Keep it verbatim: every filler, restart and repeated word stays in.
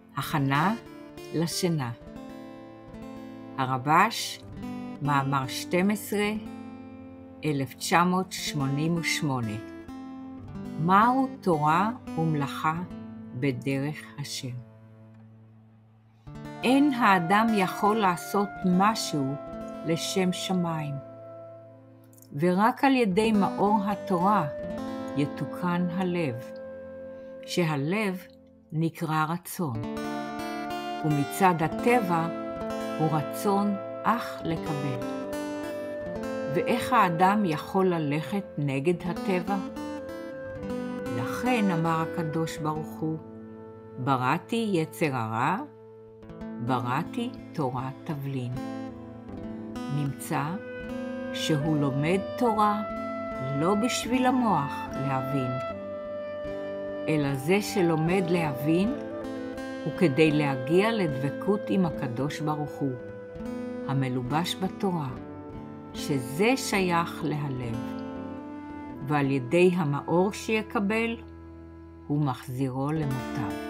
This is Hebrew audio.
הכנה לשינה. הרב"ש, מאמר שתים עשרה, אלף תשע מאות שמונים ושמונה. מהו תורה ומלאכה בדרך השם? אין האדם יכול לעשות משהו לשם שמיים, ורק על ידי מאור התורה יתוקן הלב, שהלב נקרא רצון, ומצד הטבע הוא רצון אך לקבל. ואיך האדם יכול ללכת נגד הטבע? לכן אמר הקדוש ברוך הוא, בראתי יצר הרע, בראתי תורת תבלין. נמצא שהוא לומד תורה לא בשביל המוח להבין, אלא זה שלומד להבין הוא כדי להגיע לדבקות עם הקדוש ברוך הוא, המלובש בתורה, שזה שייך להלב, ועל ידי המאור שיקבל הוא מחזירו למוטב.